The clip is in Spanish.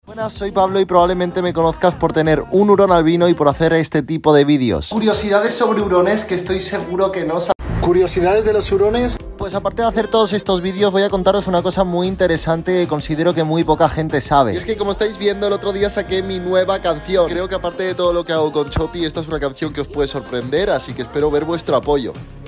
Buenas, soy Pablo y probablemente me conozcas por tener un hurón albino y por hacer este tipo de vídeos. Curiosidades sobre hurones que estoy seguro que no sabes. ¿Curiosidades de los hurones? Pues aparte de hacer todos estos vídeos voy a contaros una cosa muy interesante que considero que muy poca gente sabe. Y es que como estáis viendo, el otro día saqué mi nueva canción. Creo que aparte de todo lo que hago con Chopi, esta es una canción que os puede sorprender, así que espero ver vuestro apoyo.